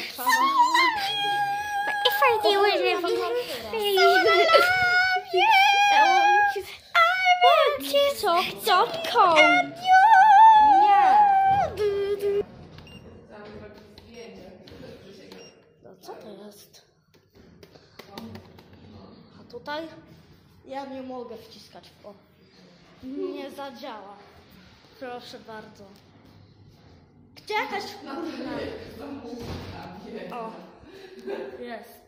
If I do it, I want TikTok.com. No co to jest? A tutaj? Ja nie mogę wciskać w to. Nie zadziała. Proszę bardzo. Gdzie jakaś kurna? O, jest.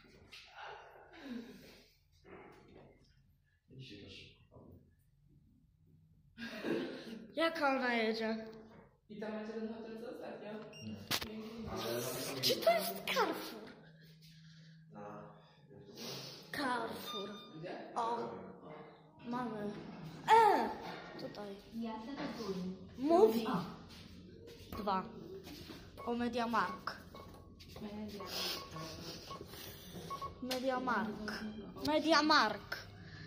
Jak ona jedzie? I tam macie ten hotel co ostatnio? Czy to jest Carrefour? Carrefour. Gdzie? O, mamy. Tutaj. Mówi. 2. O MediaMarkt. MediaMarkt.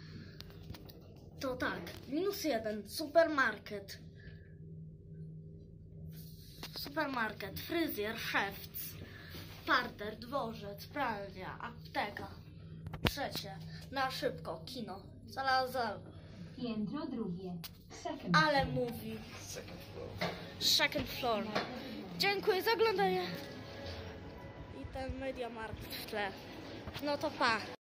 To tak. -1. Supermarket. Fryzjer, szewc. Parter, dworzec, pralnia, apteka. 3. Na szybko. Kino. Salazar. Piętro drugie. Second Ale mówi. Second floor. Dziękuję za oglądanie. I ten MediaMarkt w tle. No to pa.